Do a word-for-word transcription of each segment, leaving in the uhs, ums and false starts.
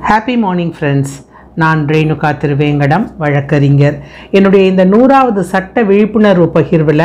Happy morning friends. நான் ரேணுகா திருவேங்கடம் வழக்கறிஞர். என்னுடைய இந்த நூறாவது சட்ட விழிப்புணர்வு பகிர்வில்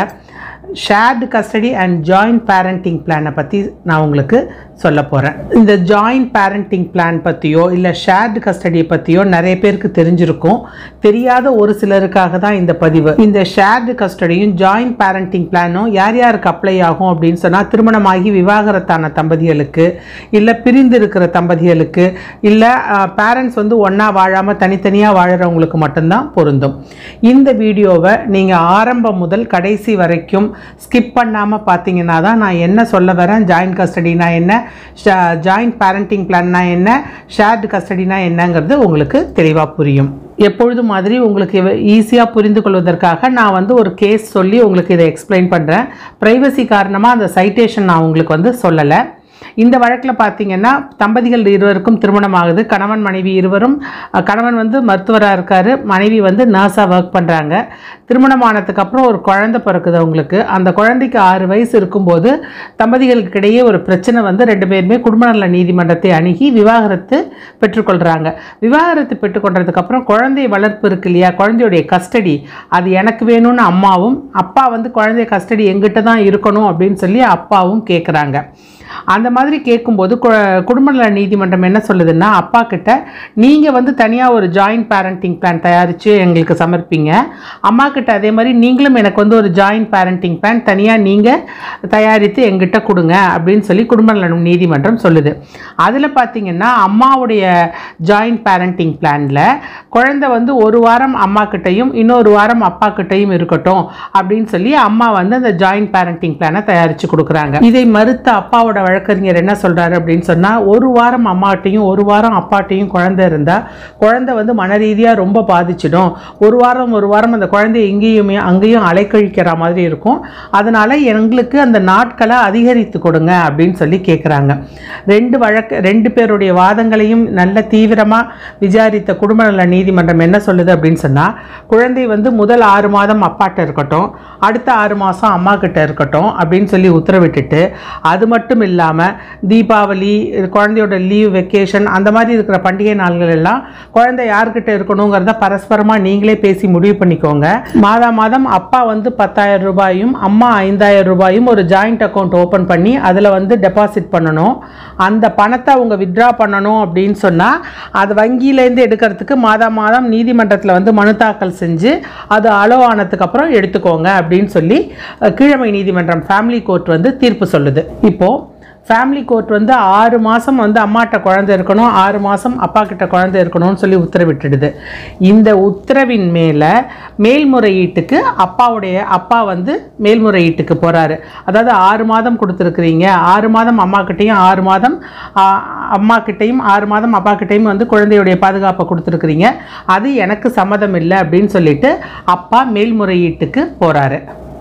shared custody and joint parenting பிளானை பற்றி நான் உங்களுக்கு சொல்ல போகிறேன். இந்த ஜாயிண்ட் பேரண்டிங் பிளான் பற்றியோ இல்லை ஷேர்டு கஸ்டடியை பற்றியோ நிறைய பேருக்கு தெரிஞ்சிருக்கும். தெரியாத ஒரு சிலருக்காக தான் இந்த பதிவு. இந்த ஷேர்டு கஸ்டடியும் ஜாயிண்ட் பேரண்டிங் பிளானும் யார் யாருக்கு அப்ளை ஆகும் அப்படின்னு சொன்னால், திருமணமாகி விவாகரத்தான தம்பதிகளுக்கு, இல்லை பிரிந்து இருக்கிற தம்பதிகளுக்கு, இல்லை பேரண்ட்ஸ் வந்து ஒன்றா வாழாமல் தனித்தனியாக வாழறவங்களுக்கு மட்டும்தான் பொருந்தும். இந்த வீடியோவை நீங்கள் ஆரம்பம் முதல் கடைசி வரைக்கும் ஸ்கிப் பண்ணாமல் பார்த்தீங்கன்னா தான் நான் என்ன சொல்ல வரேன், ஜாயிண்ட் கஸ்டடினா என்ன, ஜாயிண்ட் பேரண்டிங் பிளான்னா என்ன, ஷேர்டு கஸ்டடினா என்னங்கிறது உங்களுக்கு தெளிவாக புரியும். எப்பொழுதும் மாதிரி உங்களுக்கு ஈஸியாக புரிந்து கொள்வதற்காக நான் வந்து ஒரு கேஸ் சொல்லி உங்களுக்கு இதை எக்ஸ்பிளைன் பண்ணுறேன். ப்ரைவசி காரணமாக அந்த சைட்டேஷன் நான் உங்களுக்கு வந்து சொல்லலை. இந்த வழக்கில் பார்த்தீங்கன்னா, தம்பதிகள் இருவருக்கும் திருமணம் ஆகுது. கணவன் மனைவி இருவரும், கணவன் வந்து மருத்துவராக இருக்கார், மனைவி வந்து நர்ஸாக ஒர்க் பண்ணுறாங்க. திருமணமானதுக்கு அப்புறம் ஒரு குழந்தை பிறக்குது அவங்களுக்கு. அந்த குழந்தைக்கு ஆறு வயசு இருக்கும்போது தம்பதிகளுக்கு இடையே ஒரு பிரச்சனை வந்து ரெண்டு பேருமே குடும்ப நல நீதிமன்றத்தை அணுகி விவாகரத்து பெற்றுக்கொள்கிறாங்க. விவாகரத்து பெற்றுக்கொண்டதுக்கப்புறம் குழந்தை வளர்ப்பு இருக்கு இல்லையா, குழந்தையுடைய கஸ்டடி அது எனக்கு வேணும்னு அம்மாவும், அப்பா வந்து குழந்தை கஸ்டடி எங்கிட்ட தான் இருக்கணும் அப்படின்னு சொல்லி அப்பாவும் கேட்குறாங்க. அந்த மாதிரி கேட்கும்போது குடும்ப நல நீதிமன்றம் என்ன சொல்லுதுன்னா, அப்பா கிட்ட நீங்கள் வந்து தனியாக ஒரு ஜாயிண்ட் பேரண்டிங் பிளான் தயாரித்து எங்களுக்கு சமர்ப்பிங்க, அம்மா கிட்ட அதே மாதிரி நீங்களும் எனக்கு வந்து ஒரு ஜாயிண்ட் பேரண்டிங் பிளான் தனியாக நீங்கள் தயாரித்து எங்கிட்ட கொடுங்க அப்படின்னு சொல்லி குடும்ப நல நீதிமன்றம் சொல்லுது. அதில் பார்த்தீங்கன்னா, அம்மாவுடைய ஜாயிண்ட் பேரண்டிங் பிளானில் குழந்தை வந்து ஒரு வாரம் அம்மா கிட்டையும் இன்னொரு வாரம் அப்பா கிட்டையும் இருக்கட்டும் அப்படின்னு சொல்லி அம்மா வந்து அந்த ஜாயிண்ட் பேரண்டிங் பிளானை தயாரித்து கொடுக்குறாங்க. இதை மறுத்த அப்பாவோட வழக்கறிஞர் என்ன சொல்றாரு அப்படின்னு சொன்னா, ஒரு வாரம் அம்மாட்டையும் ஒரு வாரம் அப்பாட்டையும் குழந்தை இருந்தா குழந்தை வந்து மன ரீதியா ரொம்ப பாதிச்சிடும். ஒரு வாரம் ஒரு வாரம் அந்த குழந்தைய இங்கேயுமே அங்கேயும் அலைக்கழிக்கிற மாதிரி இருக்கும். அதனால எங்களுக்கு அந்த நாட்களை அதிகரித்து கொடுங்க அப்படின்னு சொல்லி கேட்குறாங்க. ரெண்டு வழக்கு ரெண்டு பேருடைய வாதங்களையும் நல்ல தீவிரமா விசாரித்த குடும்ப நல நீதிமன்றம் என்ன சொல்லுது அப்படின்னு சொன்னா, குழந்தை வந்து முதல் ஆறு மாதம் அப்பாட்ட இருக்கட்டும், அடுத்த ஆறு மாசம் அம்மா கிட்ட இருக்கட்டும் அப்படின்னு சொல்லி உத்தரவிட்டுட்டு, அது மட்டும் இல்லாமல் தீபாவளி, குழந்தையோட லீவ், வெக்கேஷன், அந்த மாதிரி இருக்கிற பண்டிகை நாள்கள் எல்லாம் குழந்தை யார்கிட்ட இருக்கணுங்கிறத பரஸ்பரமாக நீங்களே பேசி முடிவு பண்ணிக்கோங்க. மாதா மாதம் அப்பா வந்து பத்தாயிரம் ரூபாயும் அம்மா ஐந்தாயிரம் ரூபாயும் ஒரு ஜாயிண்ட் அக்கௌண்ட் ஓப்பன் பண்ணி அதில் வந்து டெபாசிட் பண்ணணும். அந்த பணத்தை அவங்க வித்ட்ரா பண்ணணும் அப்படின்னு சொன்னால், அது வங்கியிலேருந்து எடுக்கிறதுக்கு மாதா மாதம் நீதிமன்றத்தில் வந்து மனு தாக்கல் செஞ்சு அது அலோ ஆனதுக்கு அப்புறம் எடுத்துக்கோங்க அப்படின்னு சொல்லி கீழமை நீதிமன்றம் ஃபேமிலி கோர்ட் வந்து தீர்ப்பு சொல்லுது. இப்போது ஃபேமிலி கோர்ட் வந்து ஆறு மாதம் வந்து அம்மாட்ட குழந்தை இருக்கணும், ஆறு மாதம் அப்பா கிட்ட குழந்தை இருக்கணும்னு சொல்லி உத்தரவிட்டுடுது. இந்த உத்தரவின் மேலே மேல்முறையீட்டுக்கு அப்பாவுடைய அப்பா வந்து மேல்முறையீட்டுக்கு போகிறாரு. அதாவது ஆறு மாதம் கொடுத்துருக்குறீங்க, ஆறு மாதம் அம்மா கிட்டையும் ஆறு மாதம் அம்மா கிட்டையும் ஆறு மாதம் அப்பா கிட்டையும் வந்து குழந்தையுடைய பாதுகாப்பை கொடுத்துருக்குறீங்க, அது எனக்கு சம்மதம் இல்லை அப்படின்னு சொல்லிட்டு அப்பா மேல்முறையீட்டுக்கு போகிறாரு.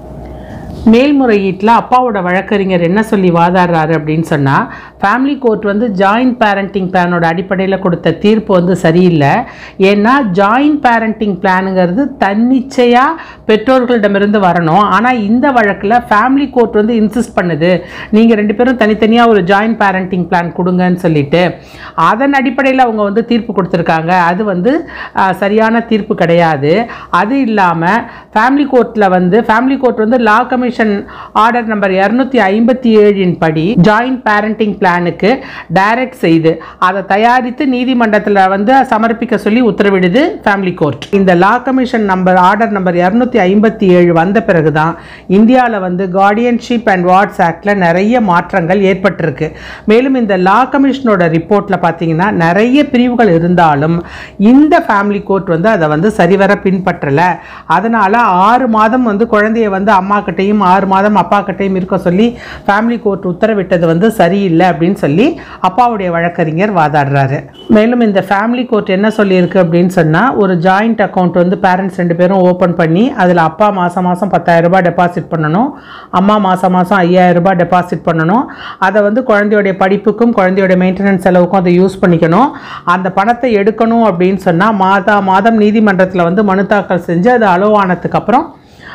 மேல்முறையீட்டில் அப்பாவோட வழக்கறிஞர் என்ன சொல்லி வாதாடுறாரு அப்படின்னு சொன்னால், ஃபேமிலி கோர்ட் வந்து ஜாயிண்ட் பேரண்டிங் பிளானோட அடிப்படையில் கொடுத்த தீர்ப்பு வந்து சரியில்லை. ஏன்னா ஜாயிண்ட் பேரண்டிங் பிளானுங்கிறது தன்னிச்சையாக பெற்றோர்களிடமிருந்து வரணும். ஆனால் இந்த வழக்கில் ஃபேமிலி கோர்ட் வந்து இன்சிஸ்ட் பண்ணுது, நீங்கள் ரெண்டு பேரும் தனித்தனியாக ஒரு ஜாயிண்ட் பேரண்டிங் பிளான் கொடுங்கன்னு சொல்லிட்டு அதன் அடிப்படையில் அவங்க வந்து தீர்ப்பு கொடுத்துருக்காங்க. அது வந்து சரியான தீர்ப்பு கிடையாது. அது இல்லாமல் ஃபேமிலி கோர்ட்டில் வந்து ஃபேமிலி கோர்ட் வந்து லா கமிஷன் ஆர்டர் நம்பர் இருநூத்தி ஐம்பத்தி ஏழின் படி ஜாயிண்ட் பேரண்டிங் பிளானுக்கு டைரக்ட் செய்து அதை தயாரித்து நீதிமன்றத்தில் வந்து சமர்ப்பிக்க சொல்லி உத்தரவிடுது ஃபேமிலி கோர்ட். இந்த law commission number order number இருநூத்தி ஐம்பத்தி ஏழு வந்த பிறகுதான் இந்தியாவில் வந்து கார்டியன்ஷிப் அண்ட் வார்ட்ஸ் ஆக்டில் நிறைய மாற்றங்கள் ஏற்பட்டிருக்கு. மேலும் இந்த லா கமிஷனோட ரிப்போர்ட்டில் பார்த்தீங்கன்னா நிறைய பிரிவுகள் இருந்தாலும் இந்த ஃபேமிலி கோர்ட் வந்து அதை வந்து சரிவர பின்பற்றலை. அதனால ஆறு மாதம் வந்து குழந்தைய வந்து அம்மா கிட்டையும் ஆறு மாதம் அப்பா கிட்டையும் இருக்க சொல்லி ஃபேமிலி கோர்ட் உத்தரவிட்டது வந்து சரியில்லை அப்படின்னு சொல்லி அப்பாவுடைய வழக்கறிஞர் வாதாடுறாரு. மேலும் இந்த ஃபேமிலி கோர்ட் என்ன சொல்லியிருக்கு அப்படின்னு சொன்னால், ஒரு ஜாயிண்ட் அக்கௌண்ட் வந்து பேரண்ட்ஸ் ரெண்டு பேரும் ஓப்பன் பண்ணி அதில் அப்பா மாதம் மாதம் பத்தாயிரம் ரூபாய் டெபாசிட் பண்ணணும், அம்மா மாதம் மாதம் ஐயாயிரம் ரூபாய் டெபாசிட் பண்ணணும். அதை வந்து குழந்தையோடைய படிப்புக்கும் குழந்தையோட மெயின்டெனன்ஸ் செலவுக்கும் அதை யூஸ் பண்ணிக்கணும். அந்த பணத்தை எடுக்கணும் அப்படின்னு சொன்னால் மாதா மாதம் நீதிமன்றத்தில் வந்து மனு தாக்கல் செஞ்சு அது அலோ ஆனதுக்கு அப்புறம்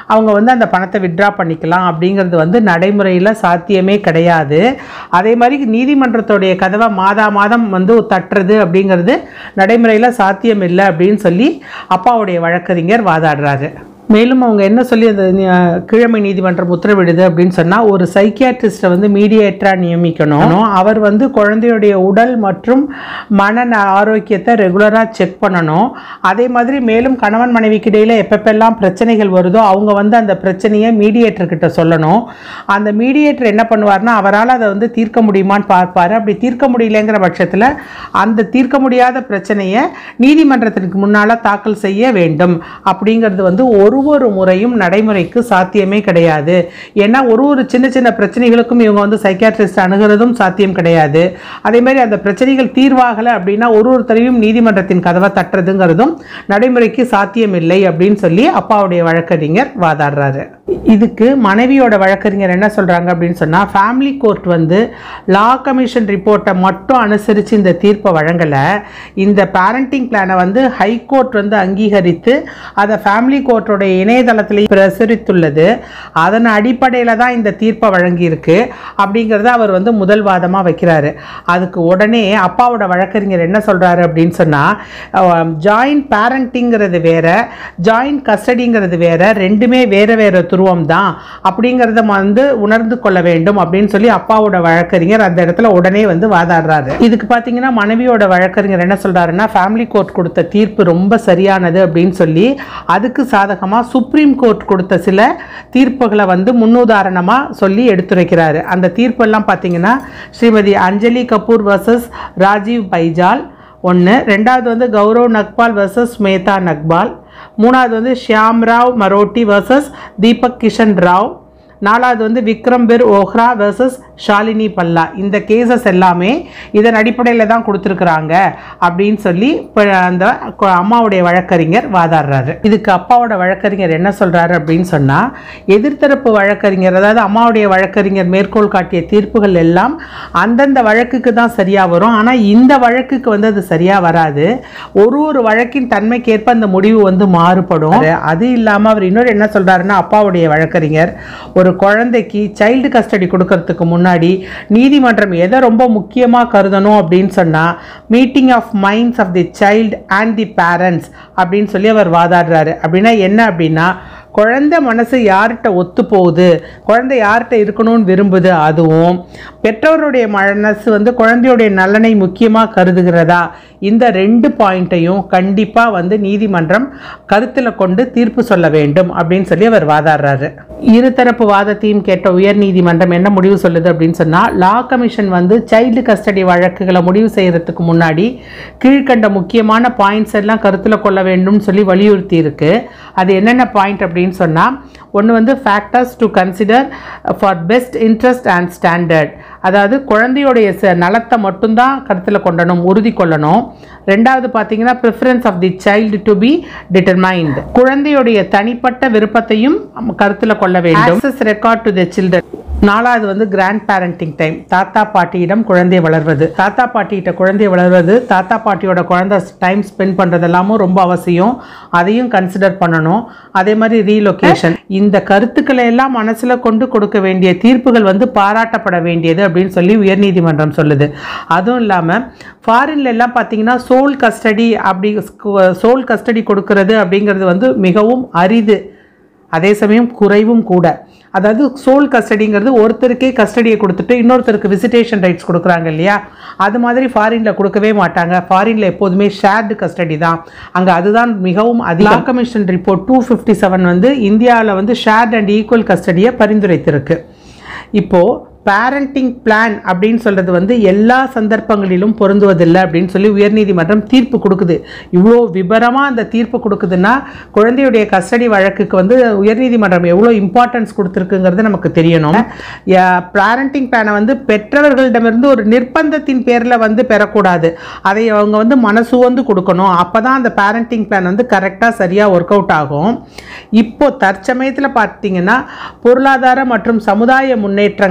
அவங்க வந்து அந்த பணத்தை வித்ட்ரா பண்ணிக்கலாம் அப்படிங்கிறது வந்து நடைமுறையில் சாத்தியமே கிடையாது. அதே மாதிரி நீதிமன்றத்துடைய கதவை மாதா மாதம் வந்து தட்டுறது அப்படிங்கிறது நடைமுறையில் சாத்தியம் இல்லை அப்படின்னு சொல்லி அப்பாவுடைய வழக்கறிஞர் வாதாடுறாரு. மேலும் அவங்க என்ன சொல்லி அந்த கீழமை நீதிமன்றம் உத்தரவிடுது அப்படின்னு சொன்னால், ஒரு சைக்கியாட்ரிஸ்ட்டை வந்து மீடியேட்டராக நியமிக்கணும். அவர் வந்து குழந்தையுடைய உடல் மற்றும் மன ஆரோக்கியத்தை ரெகுலராக செக் பண்ணணும். அதே மாதிரி மேலும் கணவன் மனைவிக்கு இடையில் எப்பப்பெல்லாம் பிரச்சனைகள் வருதோ அவங்க வந்து அந்த பிரச்சனையை மீடியேட்டர்கிட்ட சொல்லணும். அந்த மீடியேட்டர் என்ன பண்ணுவார்னா, அவரால் அதை வந்து தீர்க்க முடியுமான்னு பார்ப்பார். அப்படி தீர்க்க முடியலைங்கிற பட்சத்தில் அந்த தீர்க்க முடியாத பிரச்சனையை நீதிமன்றத்திற்கு முன்னால் தாக்கல் செய்ய வேண்டும். அப்படிங்கிறது வந்து ஒரு ஒவ்வொரு முறையும் நடைமுறைக்கு சாத்தியமே கிடையாது. ஏன்னா ஒரு ஒரு சின்ன சின்ன பிரச்சனைகளுக்கும் இவங்க வந்து சைக்கியாட்ரிஸ்ட் அணுகிறதும் சாத்தியம் கிடையாது. அதே மாதிரி அந்த பிரச்சனைகள் தீர்வாகலை அப்படின்னா ஒரு ஒரு தடவையும் நீதிமன்றத்தின் கதவை தட்டுறதுங்கிறதும் நடைமுறைக்கு சாத்தியம் இல்லை அப்படின்னு சொல்லி அப்பாவுடைய வழக்கறிஞர் வாதாடுறாரு. இதுக்கு மனைவியோட வழக்கறிஞர் என்ன சொல்றாங்க அப்படின்னு சொன்னா, ஃபேமிலி கோர்ட் வந்து லா கமிஷன் ரிப்போர்ட்டை மட்டும் அனுசரித்து இந்த தீர்ப்பை வழங்கலை. இந்த பேரண்டிங் பிளானை வந்து ஹைகோர்ட் வந்து அங்கீகரித்து அதை ஃபேமிலி கோர்ட்டோட இணையதளத்திலேயே பிரசுரித்துள்ளது. அதன் அடிப்படையில் தான் இந்த தீர்ப்பை வழங்கியிருக்கு அப்படிங்கிறத அவர் வந்து முதல் வாதமாக வைக்கிறாரு. அதுக்கு உடனே அப்பாவோட வழக்கறிஞர் என்ன சொல்கிறாரு அப்படின்னு சொன்னால், ஜாயிண்ட் பேரண்டிங்கிறது வேற, ஜாயிண்ட் கஸ்டடிங்கிறது வேற, ரெண்டுமே வேற வேற துருவம் தான் அப்படிங்கிறத வந்து உணர்ந்து கொள்ள வேண்டும் அப்படின்னு சொல்லி அப்பாவோட வழக்கறிஞர் அந்த இடத்துல உடனே வந்து வாதாடுறாரு. இதுக்கு பார்த்தீங்கன்னா மனைவியோட வழக்கறிஞர் என்ன சொல்கிறாருன்னா, ஃபேமிலி கோர்ட் கொடுத்த தீர்ப்பு ரொம்ப சரியானது அப்படின்னு சொல்லி அதுக்கு சாதகமாக சுப்ரீம் கோர்ட் கொடுத்த சில தீர்ப்புகளை வந்து முன்னுதாரணமாக சொல்லி எடுத்துரைக்கிறாரு. அந்த தீர்ப்பெல்லாம் பார்த்தீங்கன்னா ஸ்ரீமதி அஞ்சலி கபூர் வர்சஸ் ராஜீவ் பைஜால் ஒன்று, ரெண்டாவது வந்து கௌரவ் நக்பால் வர்சஸ் மேதா நக்பால், மூணாவது வந்து ஷியாம்ராவ் மரோட்டி வர்சஸ் தீபக் கிஷன் ராவ், நாலாவது வந்து விக்ரம் பிர் ஓஹ்ரா வர்சஸ் ஷாலினி பல்லா. இந்த கேசஸ் எல்லாமே இதன் அடிப்படையில் தான் கொடுத்துருக்குறாங்க அப்படின்னு சொல்லி அந்த அம்மாவுடைய வழக்கறிஞர் வாதாடுறாரு. இதுக்கு அப்பாவோட வழக்கறிஞர் என்ன சொல்கிறாரு அப்படின்னு சொன்னால், எதிர்த்தரப்பு வழக்கறிஞர் அதாவது அம்மாவுடைய வழக்கறிஞர் மேற்கோள் காட்டிய தீர்ப்புகள் எல்லாம் அந்தந்த வழக்குக்கு தான் சரியாக வரும். ஆனால் இந்த வழக்குக்கு வந்து அது சரியாக வராது. ஒரு ஒரு வழக்கின் தன்மைக்கேற்ப அந்த முடிவு வந்து மாறுபடும். அது இல்லாமல் அவர் இன்னொரு என்ன சொல்கிறாருன்னா, அப்பாவுடைய வழக்கறிஞர் ஒரு குழந்தைக்கு சைல்டு கஸ்டடி கொடுக்கறதுக்கு முன்னாடி நீதிமன்றம் எதை ரொம்ப முக்கியமாக கருதணும் அப்படின்னு சொன்னால், meeting of minds of the child and the parents அப்படின்னு சொல்லி அவர் வாதாடுறாரு. அப்படின்னா என்ன அப்படின்னா, குழந்தை மனசு யார்கிட்ட ஒத்து போகுது, குழந்தை யார்கிட்ட இருக்கணும்னு விரும்புது, அதுவும் பெற்றோருடைய மனசு வந்து குழந்தையுடைய நலனை முக்கியமாக கருதுகிறதா, இந்த ரெண்டு பாயிண்ட்டையும் கண்டிப்பாக வந்து நீதிமன்றம் கருத்தில் கொண்டு தீர்ப்பு சொல்ல வேண்டும் அப்படின்னு சொல்லி அவர் வாதாடுறாரு. இருதரப்பு வாதத்தையும் கேட்ட உயர் நீதிமன்றம் என்ன முடிவு சொல்லுது அப்படின்னு சொன்னால், லா கமிஷன் வந்து சைல்டு கஸ்டடி வழக்குகளை முடிவு செய்கிறதுக்கு முன்னாடி கீழ்கண்ட முக்கியமான பாயிண்ட்ஸ் எல்லாம் கருத்தில் கொள்ள வேண்டும் சொல்லி வலியுறுத்தி இருக்கு. அது என்னென்ன பாயிண்ட் அப்படின்னு சொன்னால், ஒன்று வந்து factors to consider for best interest and standard, அதாவது குழந்தையுடைய நலத்தை மட்டும்தான் கருத்தில் கொள்ளணும், உறுதி கொள்ளணும். ரெண்டாவது பார்த்தீங்கன்னா preference of the child to be determined, குழந்தையுடைய தனிப்பட்ட விருப்பத்தையும் கருத்தில் கொள்ள வேண்டும். Access record to the children. நாலாவது வந்து கிராண்ட் பேரண்டிங் டைம், தாத்தா பாட்டியிடம் குழந்தை வளர்வது. தாத்தா பாட்டிகிட்ட குழந்தை வளர்வது, தாத்தா பாட்டியோட குழந்தை டைம் ஸ்பெண்ட் பண்ணுறதெல்லாமும் ரொம்ப அவசியம், அதையும் கன்சிடர் பண்ணணும். அதே மாதிரி ரீலொகேஷன், இந்த கருத்துக்களை எல்லாம் மனசில் கொண்டு கொடுக்க வேண்டிய தீர்ப்புகள் வந்து பாராட்டப்பட வேண்டியது அப்படின்னு சொல்லி உயர்நீதிமன்றம் சொல்லுது. அதுவும் இல்லாமல் ஃபாரின்ல எல்லாம் பார்த்தீங்கன்னா சோல் கஸ்டடி அப்படி சோல் கஸ்டடி கொடுக்கறது அப்படிங்கிறது வந்து மிகவும் அரிது, அதே சமயம் குறைவும் கூட. அதாவது சோல் கஸ்டடிங்கிறது ஒருத்தருக்கே கஸ்டடியை கொடுத்துட்டு இன்னொருத்தருக்கு விசிட்டேஷன் ரைட்ஸ் கொடுக்குறாங்க இல்லையா, அது மாதிரி ஃபாரினில் கொடுக்கவே மாட்டாங்க. ஃபாரினில் எப்போதுமே ஷேர்டு கஸ்டடி தான், அங்கே அதுதான் மிகவும் அதிக. Law commission report two fifty seven வந்து இந்தியாவில் வந்து ஷேர்ட் அண்ட் ஈக்குவல் கஸ்டடியை பரிந்துரைத்திருக்கு. இப்போது பேரண்டிங் பிளான் அப்படின்னு சொல்கிறது வந்து எல்லா சந்தர்ப்பங்களிலும் பொருந்துவதில்லை அப்படின்னு சொல்லி உயர்நீதிமன்றம் தீர்ப்பு கொடுக்குது. இவ்வளோ விபரமாக அந்த தீர்ப்பு கொடுக்குதுன்னா குழந்தையுடைய கஸ்டடி வழக்குக்கு வந்து உயர்நீதிமன்றம் எவ்வளோ இம்பார்ட்டன்ஸ் கொடுத்துருக்குங்கிறது நமக்கு தெரியணும். பேரண்டிங் பிளானை வந்து பெற்றவர்களிடமிருந்து ஒரு நிர்பந்தத்தின் பேரில் வந்து பெறக்கூடாது, அதை அவங்க வந்து மனசு வந்து கொடுக்கணும். அப்போ தான் அந்த பேரண்டிங் பிளான் வந்து கரெக்டாக சரியாக ஒர்க் அவுட் ஆகும். இப்போ தற்சமயத்தில் பார்த்தீங்கன்னா பொருளாதார மற்றும் சமுதாய முன்னேற்றங்களில் வந்து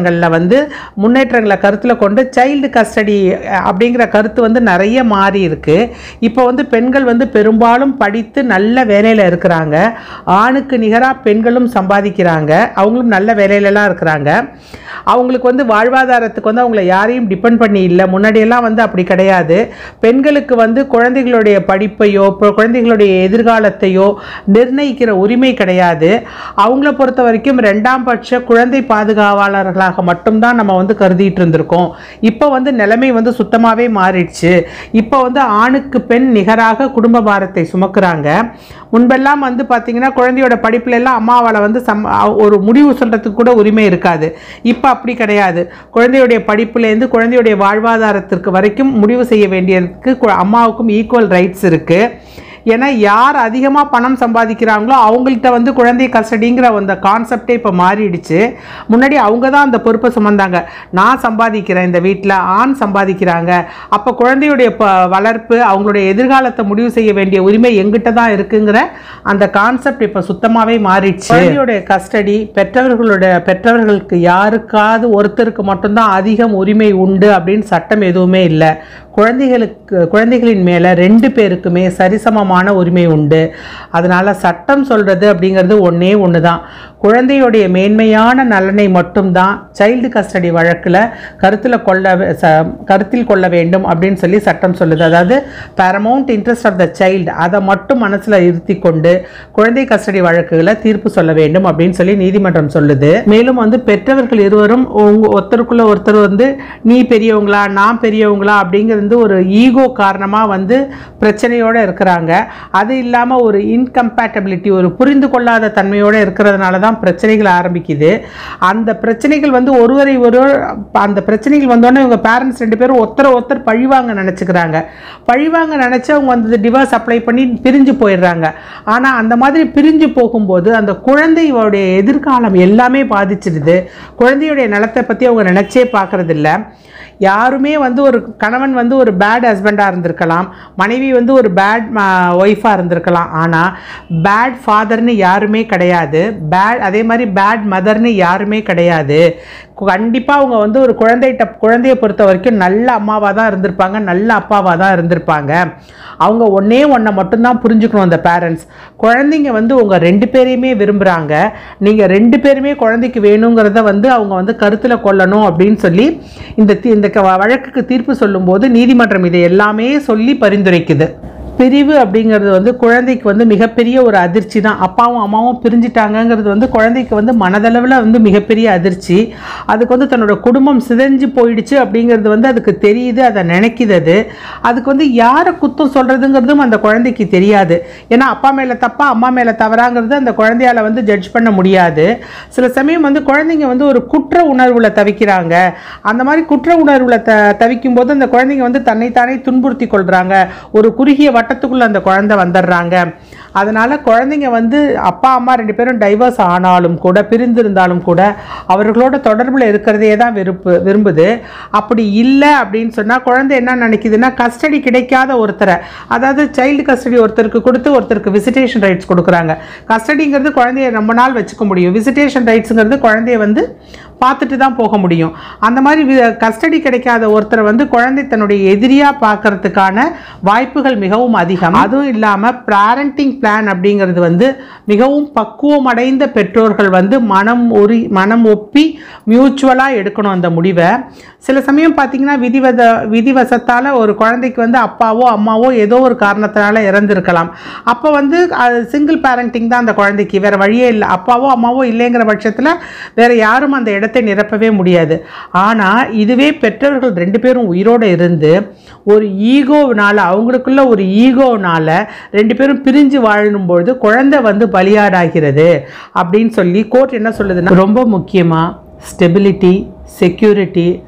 வந்து முன்னேற்றங்களை கருத்தில் கொண்டு சைல்டு கஸ்டடி அப்படிங்கிற கருத்து வந்து நிறைய மாறி இருக்கு. இப்போ வந்து பெண்கள் வந்து பெரும்பாலும் படித்து நல்ல வேலையில் இருக்கிறாங்க. ஆணுக்கு நிகராக பெண்களும் சம்பாதிக்கிறாங்க. அவங்களும் நல்ல வேலையிலலாம் இருக்கிறாங்க. அவங்களுக்கு வந்து வாழ்வாதாரத்துக்கு வந்து அவங்கள யாரையும் டிபெண்ட் பண்ணி இல்லை. முன்னாடியெல்லாம் வந்து அப்படி கிடையாது. பெண்களுக்கு வந்து குழந்தைகளுடைய படிப்பையோ குழந்தைகளுடைய எதிர்காலத்தையோ நிர்ணயிக்கிற உரிமை கிடையாது. அவங்கள பொறுத்த வரைக்கும் ரெண்டாம் பட்ச குழந்தை பாதுகாவலர்களாக மட்டும்தான் நம்ம வந்து கருதிட்டு இருந்திருக்கோம். இப்போ வந்து நிலைமை வந்து சுத்தமாகவே மாறிடுச்சு. இப்போ வந்து ஆணுக்கு பெண் நிகராக குடும்ப பாரத்தை சுமக்குறாங்க. முன்பெல்லாம் வந்து பார்த்தீங்கன்னா குழந்தையோட படிப்புல எல்லாம் அம்மாவால் வந்து சம் ஒரு முடிவு சொல்கிறதுக்கு கூட உரிமை இருக்காது. இப்போ அப்படி கிடையாது. குழந்தையுடைய படிப்புலேருந்து குழந்தையுடைய வாழ்வாதாரத்திற்கு வரைக்கும் முடிவு செய்ய வேண்டியதுக்கு அம்மாவுக்கும் ஈக்குவல் ரைட்ஸ் இருக்குது. ஏன்னா யார் அதிகமாக பணம் சம்பாதிக்கிறாங்களோ அவங்கள்ட்ட வந்து குழந்தை கஸ்டடிங்கிற அந்த கான்செப்டே இப்போ மாறிடுச்சு. முன்னாடி அவங்க தான் அந்த பொறுப்பை சுமந்தாங்க. நான் சம்பாதிக்கிறேன், இந்த வீட்டில் ஆண் சம்பாதிக்கிறாங்க, அப்போ குழந்தையுடைய ப வளர்ப்பு அவங்களுடைய எதிர்காலத்தை முடிவு செய்ய வேண்டிய உரிமை எங்கிட்ட தான் இருக்குங்கிற அந்த கான்செப்ட் இப்போ சுத்தமாகவே மாறிடுச்சு. குழந்தையுடைய கஸ்டடி பெற்றவர்களுடைய பெற்றவர்களுக்கு யாருக்காவது ஒருத்தருக்கு மட்டும்தான் அதிகம் உரிமை உண்டு அப்படின்னு சட்டம் எதுவுமே இல்லை. குழந்தைகளுக்கு குழந்தைகளின் மேலே ரெண்டு பேருக்குமே சரிசமமான உரிமை உண்டு. அதனால் சட்டம் சொல்கிறது அப்படிங்கிறது ஒன்றே ஒன்று தான். குழந்தையுடைய மேன்மையான நலனை மட்டும்தான் சைல்டு கஸ்டடி வழக்கில் கருத்தில் கொள்ள கருத்தில் கொள்ள வேண்டும் அப்படின்னு சொல்லி சட்டம் சொல்லுது. அதாவது paramount interest of the child அதை மட்டும் மனசில் இருத்தி கொண்டு குழந்தை கஸ்டடி வழக்குகளை தீர்ப்பு சொல்ல வேண்டும் அப்படின்னு சொல்லி நீதிமன்றம் சொல்லுது. மேலும் வந்து பெற்றவர்கள் இருவரும் ஒருத்தருக்குள்ள ஒருத்தர் வந்து நீ பெரியவங்களா நான் பெரியவங்களா அப்படிங்கிறது ஒரு ஈகோ காரணமாக வந்து பிரச்சனையோடு இருக்கிறாங்க. அது இல்லாமல் ஒரு இன்கம்பேட்டபிலிட்டி ஒரு புரிந்து கொள்ளாத தன்மையோடு இருக்கிறதுனால தான் பிரச்சனைகள் ஆரம்பிக்குது. அந்த பிரச்சனைகள் வந்து ஒருவரை ஒருவர் அந்த பிரச்சனைகள் வந்தோடனே இவங்க பேரண்ட்ஸ் ரெண்டு பேரும் ஒருத்தரை ஒருத்தர் பழிவாங்க நினச்சிக்கிறாங்க. பழிவாங்க நினச்சி அவங்க வந்து டிவோர்ஸ் அப்ளை பண்ணி பிரிஞ்சு போயிடுறாங்க. ஆனால் அந்த மாதிரி பிரிஞ்சு போகும்போது அந்த குழந்தையோடைய எதிர்காலம் எல்லாமே பாதிச்சிடுது. குழந்தையுடைய நலத்தை பற்றி அவங்க நினச்சே பார்க்கறதில்ல. யாருமே வந்து ஒரு கணவன் வந்து ஒரு பேட் ஹஸ்பண்டாக இருந்திருக்கலாம், மனைவி வந்து ஒரு பேட் ஒய்ஃபாக இருந்திருக்கலாம். ஆனால் பேட் ஃபாதர்னு யாருமே கிடையாது. பேட் அதே மாதிரி பேட் மதர்னு யாருமே கிடையாது. கண்டிப்பாக அவங்க வந்து ஒரு குழந்தைகிட்ட குழந்தையை பொறுத்த வரைக்கும் நல்ல அம்மாவாக தான் இருந்திருப்பாங்க, நல்ல அப்பாவாக தான் இருந்திருப்பாங்க. அவங்க ஒன்றே ஒன்றை மட்டும்தான் புரிஞ்சுக்கணும். அந்த பேரண்ட்ஸ் குழந்தைங்க வந்து உங்கள் ரெண்டு பேரையுமே விரும்புகிறாங்க, நீங்கள் ரெண்டு பேருமே குழந்தைக்கு வேணுங்கிறத வந்து அவங்க வந்து கருத்தில் கொள்ளணும் அப்படின்னு சொல்லி இந்த இந்த வழக்குக்கு தீர்ப்பு சொல்லும்போது நீதிமன்றம் இதை எல்லாமே சொல்லி பரிந்துரைக்குது. பிரிவு அப்படிங்கிறது வந்து குழந்தைக்கு வந்து மிகப்பெரிய ஒரு அதிர்ச்சி தான். அப்பாவும் அம்மாவும் பிரிஞ்சிட்டாங்கங்கிறது வந்து குழந்தைக்கு வந்து மனதளவில் வந்து மிகப்பெரிய அதிர்ச்சி. அதுக்கு வந்து தன்னோட குடும்பம் சிதைஞ்சு போயிடுச்சு அப்படிங்கிறது வந்து அதுக்கு தெரியுது, அதை நினைக்குது. அது அதுக்கு வந்து யாரை குத்தம் சொல்கிறதுங்கிறதும் அந்த குழந்தைக்கு தெரியாது. ஏன்னா அப்பா மேலே தப்பா அம்மா மேலே தவறாங்கிறது அந்த குழந்தையால் வந்து ஜட்ஜ் பண்ண முடியாது. சில சமயம் வந்து குழந்தைங்க வந்து ஒரு குற்ற உணர்வில் தவிக்கிறாங்க. அந்த மாதிரி குற்ற உணர்வில் த தவிக்கும் போது அந்த குழந்தைங்க வந்து தன்னைத்தானே துன்புறுத்தி கொள்கிறாங்க. ஒரு குறுகிய வட்டத்துக்குள்ள அந்த குழந்தை வந்துடுறாங்க. அதனால குழந்தைங்க வந்து அப்பா அம்மா ரெண்டு பேரும் டைவர்ஸ் ஆனாலும் கூட பிரிந்திருந்தாலும் கூட அவர்களோட தொடர்பில் இருக்கிறதே தான் விருப்பு விரும்புது. அப்படி இல்லை அப்படின்னு சொன்னால் குழந்தை என்ன நினைக்குதுன்னா கஸ்டடி கிடைக்காத ஒருத்தரை, அதாவது சைல்டு கஸ்டடி ஒருத்தருக்கு கொடுத்து ஒருத்தருக்கு விசிட்டேஷன் ரைட்ஸ் கொடுக்குறாங்க. கஸ்டடிங்கிறது குழந்தைய ரொம்ப நாள் வச்சுக்க முடியும், விசிட்டேஷன் ரைட்ஸுங்கிறது குழந்தைய வந்து பார்த்துட்டு தான் போக முடியும். அந்த மாதிரி கஸ்டடி கிடைக்காத ஒருத்தரை வந்து குழந்தை தன்னுடைய எதிரியாக பார்க்கறதுக்கான வாய்ப்புகள் மிகவும் அதிகம். அதுவும் இல்லாமல் பேரண்டிங் பிளான் அப்படிங்கிறது வந்து மிகவும் பக்குவமடைந்த பெற்றோர்கள் வந்து மனம் ஒரி மனம் ஒப்பி மியூச்சுவலாக எடுக்கணும் அந்த முடிவை. சில சமயம் பார்த்தீங்கன்னா விதிவத விதிவசத்தால் ஒரு குழந்தைக்கு வந்து அப்பாவோ அம்மாவோ ஏதோ ஒரு காரணத்தினால இறந்துருக்கலாம். அப்போ வந்து சிங்கிள் பேரண்டிங் தான் அந்த குழந்தைக்கு, வேறு வழியே இல்லை. அப்பாவோ அம்மாவோ இல்லைங்கிற பட்சத்தில் வேறு யாரும் அந்த இடத்தை நிரப்பவே முடியாது. ஆனால் இதுவே பெற்றவர்கள் ரெண்டு பேரும் உயிரோடு இருந்து ஒரு ஈகோவினால் அவங்களுக்குள்ள ஒரு ஈகோவினால் ரெண்டு பேரும் பிரிஞ்சு வாழும்பொழுது குழந்தை வந்து பலியாடாகிறது அப்படின்னு சொல்லி கோர்ட் என்ன சொல்லுதுன்னா, ரொம்ப முக்கியமாக stability, security,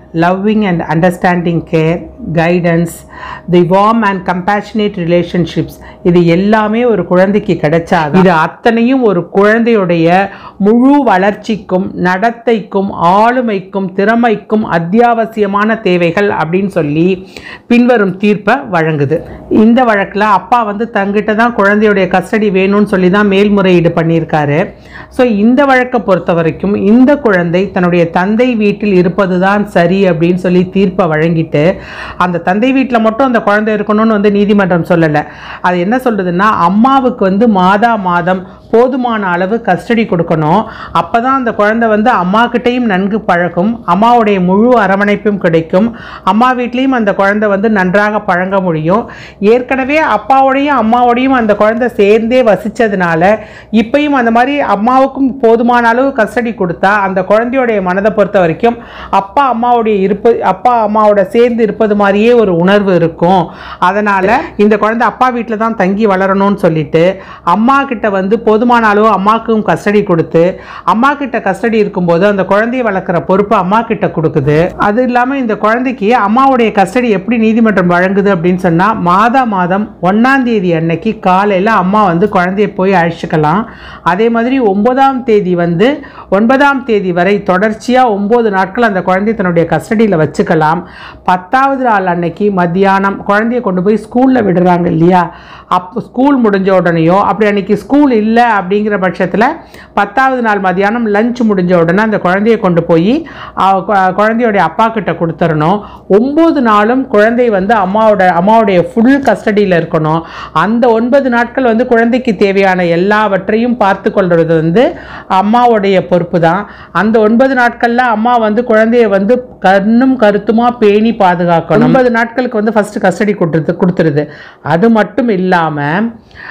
loving and understanding care, guidance, the warm and compassionate relationships, இது எல்லாமே ஒரு குழந்தைக்கு கிடைச்சாதான் இது அத்தனையும் ஒரு குழந்தையுடைய முழு வளர்ச்சிக்கும் நடத்தைக்கும் ஆளுமைக்கும் திறமைக்கும் அத்தியாவசியமான தேவைகள் அப்படின்னு சொல்லி பின்வரும் தீர்ப்பை வழங்குது. இந்த வழக்கில் அப்பா வந்து தங்கிட்ட தான் குழந்தையுடைய கஸ்டடி வேணும்னு சொல்லி தான் மேல்முறையீடு பண்ணியிருக்காரு. ஸோ இந்த வழக்கை பொறுத்த வரைக்கும் இந்த குழந்தை தன்னுடைய தந்தை வீட்டில் இருப்பது தான் சரி அப்படின்னு சொல்லி தீர்ப்பை வழங்கிட்டு, அந்த தந்தை வீட்டில் மட்டும் அந்த குழந்தை இருக்கணும்னு வந்து நீதிமன்றம் சொல்லலை. அது என்ன சொல்றதுன்னா, அம்மாவுக்கு வந்து மாதா மாதம் போதுமான அளவு கஸ்டடி கொடுக்கணும். அப்போ தான் அந்த குழந்தை வந்து அம்மா கிட்டையும் நன்கு பழகும், அம்மாவுடைய முழு அரவணைப்பும் கிடைக்கும், அம்மா வீட்லேயும் அந்த குழந்தை வந்து நன்றாக பழங்க முடியும். ஏற்கனவே அப்பாவோடையும் அம்மாவோடையும் அந்த குழந்தை சேர்ந்தே வசித்ததுனால இப்பையும் அந்த மாதிரி அம்மாவுக்கும் போதுமான அளவு கஸ்டடி கொடுத்தா அந்த குழந்தையோடைய மனதை பொறுத்த வரைக்கும் அப்பா அம்மாவுடைய இருப்பு அப்பா அம்மாவோட சேர்ந்து இருப்பது மாதிரியே ஒரு உணர்வு இருக்கும். அதனால் இந்த குழந்தை அப்பா வீட்டில் தான் தங்கி வளரணும்னு சொல்லிட்டு அம்மா கிட்ட வந்து போதுமான அளவு அம்மாவுக்கும் கஸ்டடி கொடுத்து, அம்மா கிட்ட கஸ்டடி இருக்கும்போது அந்த குழந்தையை வளர்க்குற பொறுப்பு அம்மா கிட்ட கொடுக்குது. அது இல்லாமல் இந்த குழந்தைக்கு அம்மாவுடைய கஸ்டடி எப்படி நீதிமன்றம் வழங்குது அப்படின்னு சொன்னால், மாதா மாதம் ஒன்றாம் தேதி அன்னைக்கு காலையில் அம்மா வந்து குழந்தையை போய் அழைச்சிக்கலாம். அதே மாதிரி ஒன்பதாம் தேதி வந்து ஒன்பதாம் தேதி வரை தொடர்ச்சியாக ஒம்பது நாட்கள் அந்த குழந்தைய தன்னுடைய கஸ்டடியில் வச்சுக்கலாம். பத்தாவது நாள் அன்னைக்கு மத்தியானம் குழந்தைய கொண்டு போய் ஸ்கூலில் விடுறாங்க இல்லையா, அப்போ ஸ்கூல் முடிஞ்ச உடனேயோ அப்படி அன்னைக்கு ஸ்கூல் இல்லை அப்படிங்கிற பட்சத்தில் பத்தாவது நாள் மத்தியானம் லஞ்ச் முடிஞ்ச உடனே அந்த குழந்தைய கொண்டு போய் குழந்தையோடைய அப்பா கிட்ட கொடுத்துடணும். ஒம்பது நாளும் குழந்தை வந்து அம்மாவோட அம்மாவுடைய ஃபுல் கஸ்டடியில் இருக்கணும். அந்த ஒன்பது நாட்கள் வந்து குழந்தைக்கு தேவையான எல்லாவற்றையும் பார்த்து கொள்வது வந்து அம்மாவுடைய பொறுப்பு தான். அந்த ஒன்பது நாட்களில் அம்மா வந்து குழந்தைய வந்து கண்ணும் கருத்துமா பேணி பாதுகாக்கணும். ஒன்பது நாட்களுக்கு வந்து ஃபர்ஸ்ட் கஸ்டடி கொடுத்து கொடுத்துருது. அது மட்டும் இல்லாமல்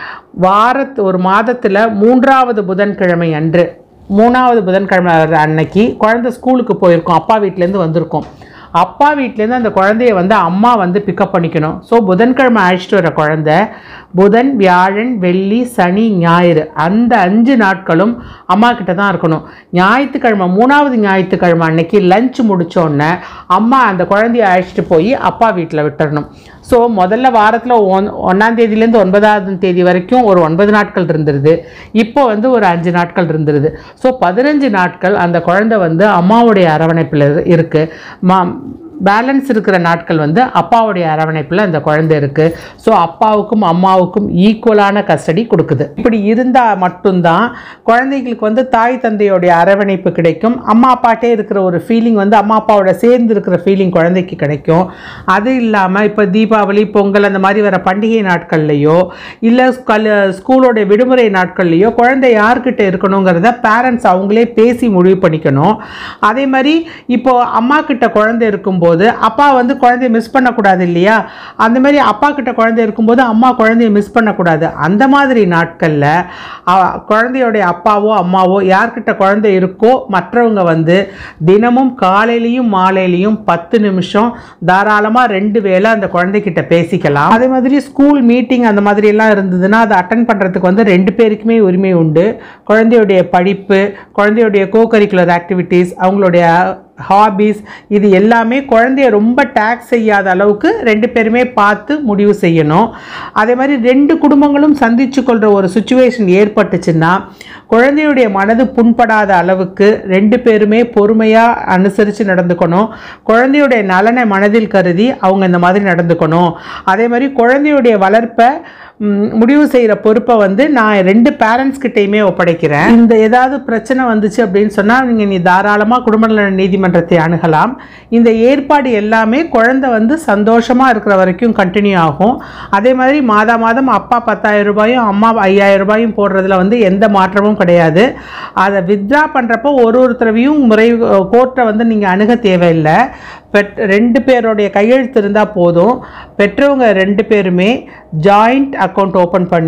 வாரத்து ஒரு மாதத்தில் மூன்றாவது புதன்கிழமை அன்று மூணாவது புதன்கிழமை அன்னைக்கு குழந்தை ஸ்கூலுக்கு போயிருக்கோம், அப்பா வீட்டிலேருந்து வந்திருக்கோம். அப்பா வீட்டிலேருந்து அந்த குழந்தைய வந்து அம்மா வந்து பிக்கப் பண்ணிக்கணும். ஸோ புதன்கிழமை அழைச்சிட்டு வர குழந்தை புதன் வியாழன் வெள்ளி சனி ஞாயிறு அந்த அஞ்சு நாட்களும் அம்மா கிட்ட தான் இருக்கணும். ஞாயிற்றுக்கிழமை மூணாவது ஞாயிற்றுக்கிழமை அன்னைக்கு லஞ்ச் முடித்தோடனே அம்மா அந்த குழந்தைய அழைச்சிட்டு போய் அப்பா வீட்டில் விட்டுறணும். ஸோ முதல்ல வாரத்தில் ஒன் ஒன்றாம் தேதியிலேருந்து ஒன்பதாவது தேதி வரைக்கும் ஒரு ஒன்பது நாட்கள் இருந்துருது. இப்போ வந்து ஒரு அஞ்சு நாட்கள் இருந்துருது. ஸோ பதினஞ்சு நாட்கள் அந்த குழந்தை வந்து அம்மாவுடைய அரவணைப்பில் இருக்குது. மா பேலன்ஸ் இருக்கிற நாட்கள் வந்து அப்பாவுடைய அரவணைப்பில் அந்த குழந்தை இருக்குது. ஸோ அப்பாவுக்கும் அம்மாவுக்கும் ஈக்குவலான கஸ்டடி கொடுக்குது. இப்படி இருந்தால் மட்டும்தான் குழந்தைகளுக்கு வந்து தாய் தந்தையோடைய அரவணைப்பு கிடைக்கும். அம்மா அப்பாட்டே இருக்கிற ஒரு ஃபீலிங் வந்து அம்மா அப்பாவோட சேர்ந்து இருக்கிற ஃபீலிங் குழந்தைக்கு கிடைக்கும். அது இல்லாமல் இப்போ தீபாவளி பொங்கல் அந்த மாதிரி வர பண்டிகை நாட்கள்லையோ இல்லை கல் ஸ்கூலோடைய விடுமுறை நாட்கள்லையோ குழந்தை யார்கிட்ட இருக்கணுங்கிறத பேரண்ட்ஸ் அவங்களே பேசி முடிவு பண்ணிக்கணும். அதே மாதிரி இப்போது அம்மா கிட்ட குழந்தை இருக்கும்போது அப்பா வந்து குழந்தைய மிஸ் பண்ணக்கூடாது இல்லையா, அந்த மாதிரி அப்பா கிட்ட குழந்தை இருக்கும்போது அம்மா குழந்தைய மிஸ் பண்ணக்கூடாது. அந்த மாதிரி நாட்களில் குழந்தையோடைய அப்பாவோ அம்மாவோ யார்கிட்ட குழந்தை இருக்கோ மற்றவங்க வந்து தினமும் காலையிலையும் மாலையிலையும் பத்து நிமிஷம் தாராளமாக ரெண்டு வேளை அந்த குழந்தைகிட்ட பேசிக்கலாம். அதே மாதிரி ஸ்கூல் மீட்டிங் அந்த மாதிரி எல்லாம் இருந்ததுன்னா அதை அட்டன் பண்ணுறதுக்கு வந்து ரெண்டு பேருக்குமே உரிமை உண்டு. குழந்தையுடைய படிப்பு, குழந்தையுடைய கோ கரிக்குலர் ஆக்டிவிட்டீஸ், அவங்களுடைய ஹாபீஸ், இது எல்லாமே குழந்தைய ரொம்ப டேக்ஸ் செய்யாத அளவுக்கு ரெண்டு பேருமே பார்த்து முடிவு செய்யணும். அதே மாதிரி ரெண்டு குடும்பங்களும் சந்திச்சு கொள்கிற ஒரு சுச்சுவேஷன் ஏற்பட்டுச்சுன்னா குழந்தையுடைய மனது புண்படாத அளவுக்கு ரெண்டு பேருமே பொறுமையாக அனுசரித்து நடந்துக்கணும். குழந்தையுடைய நலனை மனதில் கருதி அவங்க இந்த மாதிரி நடந்துக்கணும். அதே மாதிரி குழந்தையுடைய வளர்ப்பை முடிவு செய்கிற பொறுப்பை வந்து நான் ரெண்டு பேரண்ட்ஸ் கிட்டையுமே ஒப்படைக்கிறேன். இந்த ஏதாவது பிரச்சனை வந்துச்சு அப்படின்னு சொன்னால் நீங்கள் நீ தாராளமாக குடும்ப நல நீதிமன்றத்தை அணுகலாம். இந்த ஏற்பாடு எல்லாமே குழந்தை வந்து சந்தோஷமாக இருக்கிற வரைக்கும் கண்டினியூ ஆகும். அதே மாதிரி மாதா மாதம் அப்பா பத்தாயிரம் ரூபாயும் அம்மா ஐயாயிரம் ரூபாயும் போடுறதுல வந்து எந்த மாற்றமும் கிடையாது. அதை வித்ட்ரா பண்ணுறப்போ ஒரு ஒருத்தரவையும் முறை கோர்ட்டை வந்து நீங்கள் அணுக தேவையில்லை. பெட் ரெண்டு பேருடைய கையெழுத்து இருந்தால் போதும். பெற்றவங்க ரெண்டு பேருமே ஜாயிண்ட் அக்கௌண்ட் ஓப்பன் பண்ணி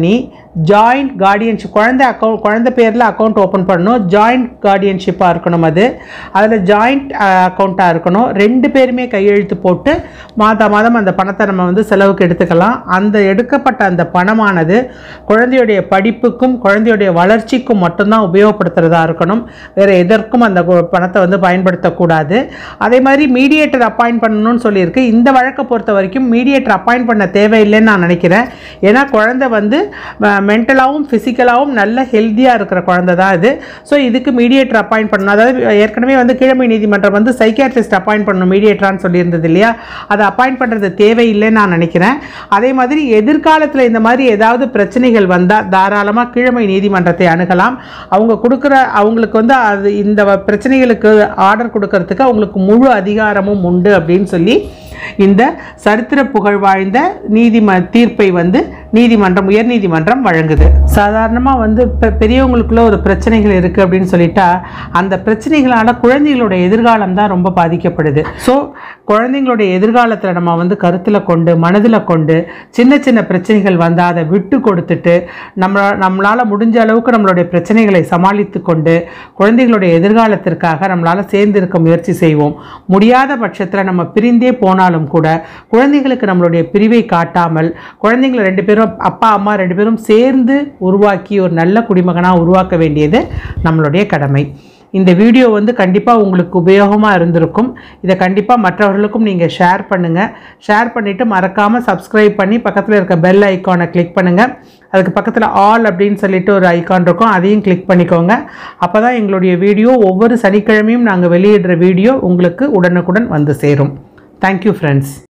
ஜாயிண்ட் கார்டியன்ஷிப், குழந்தை அக்கௌண்ட் குழந்தை பேரில் அக்கௌண்ட் ஓப்பன் பண்ணணும், ஜாயிண்ட் கார்டியன்ஷிப்பாக இருக்கணும், அது அதில் ஜாயிண்ட் அக்கௌண்ட்டாக இருக்கணும், ரெண்டு பேருமே கையெழுத்து போட்டு மாதா மாதம் அந்த பணத்தை நம்ம வந்து செலவுக்கு எடுத்துக்கலாம். அந்த எடுக்கப்பட்ட அந்த பணமானது குழந்தையுடைய படிப்புக்கும் குழந்தையுடைய வளர்ச்சிக்கும் மட்டும்தான் உபயோகப்படுத்துகிறதா இருக்கணும், வேறு எதற்கும் அந்த பணத்தை வந்து பயன்படுத்தக்கூடாது. அதே மாதிரி மீடியேட்டர் அப்பாயிண்ட் பண்ணணும்னு சொல்லியிருக்கு. இந்த வழக்கை பொறுத்த வரைக்கும் மீடியேட்டர் அப்பாயிண்ட் பண்ண தேவையில்லைன்னு நான் நினைக்கிறேன். ஏன்னா குழந்தை வந்து மென்டலாகவும் ஃபிசிக்கலாகவும் நல்ல ஹெல்த்தியாக இருக்கிற குழந்தை தான் இது. ஸோ இதுக்கு மீடியேட்டர் அப்பாயிண்ட் பண்ணணும். அதாவது ஏற்கனவே வந்து கீழமை நீதிமன்றம் வந்து சைக்கியாட்ரிஸ்ட் அப்பாயிண்ட் பண்ணணும் மீடியேட்டரான்னு சொல்லியிருந்தது இல்லையா, அதை அப்பாயிண்ட் பண்ணுறது தேவையில்லைன்னு நான் நினைக்கிறேன். அதே மாதிரி எதிர்காலத்தில் இந்த மாதிரி ஏதாவது பிரச்சனைகள் வந்தால் தாராளமாக கீழமை நீதிமன்றத்தை அணுகலாம். அவங்க கொடுக்குற அவங்களுக்கு வந்து அது இந்த பிரச்சனைகளுக்கு ஆர்டர் கொடுக்கறதுக்கு அவங்களுக்கு முழு அதிகாரமும் உண்டு அப்படின்னு சொல்லி இந்த சரித்திர புகழ் வாய்ந்த நீதிம தீர்ப்பை வந்து நீதிமன்றம் உயர்நீதிமன்றம் வழங்குது. சாதாரணமாக வந்து இப்போ பெரியவங்களுக்குள்ள ஒரு பிரச்சனைகள் இருக்குது அப்படின்னு சொல்லிட்டா அந்த பிரச்சனைகளால் குழந்தைகளோட எதிர்காலம் தான் ரொம்ப பாதிக்கப்படுது. ஸோ குழந்தைங்களுடைய எதிர்காலத்தில் நம்ம வந்து கருத்தில் கொண்டு மனதில் கொண்டு சின்ன சின்ன பிரச்சனைகள் வந்தால் அதை விட்டு கொடுத்துட்டு நம்ம நம்மளால் முடிஞ்ச அளவுக்கு நம்மளுடைய பிரச்சனைகளை சமாளித்து கொண்டு குழந்தைகளுடைய எதிர்காலத்திற்காக நம்மளால் சேர்ந்து இருக்க முயற்சி செய்வோம். முடியாத பட்சத்தில் நம்ம பிரிந்தே போனாலும் கூட குழந்தைகளுக்கு நம்மளுடைய பிரிவை காட்டாமல் குழந்தைங்களை ரெண்டு பேரும் அப்பா அம்மா ரெண்டு பேரும் சேர்ந்து உருவாக்கி ஒரு நல்ல குடிமகனாக உருவாக்க வேண்டியது நம்மளுடைய கடமை. இந்த வீடியோ வந்து கண்டிப்பாக உங்களுக்கு உபயோகமாக இருந்திருக்கும். இதை கண்டிப்பாக மற்றவர்களுக்கும் நீங்கள் ஷேர் பண்ணுங்கள். ஷேர் பண்ணிவிட்டு மறக்காமல் சப்ஸ்கிரைப் பண்ணி பக்கத்தில் இருக்க பெல் ஐக்கானை கிளிக் பண்ணுங்கள். அதுக்கு பக்கத்தில் ஆல் அப்படின்னு சொல்லிட்டு ஒரு ஐக்கான் இருக்கும், அதையும் கிளிக் பண்ணிக்கோங்க. அப்போ தான் எங்களுடைய வீடியோ ஒவ்வொரு சனிக்கிழமையும் நாங்கள் வெளியிடுற வீடியோ உங்களுக்கு உடனுக்குடன் வந்து சேரும். Thank you friends.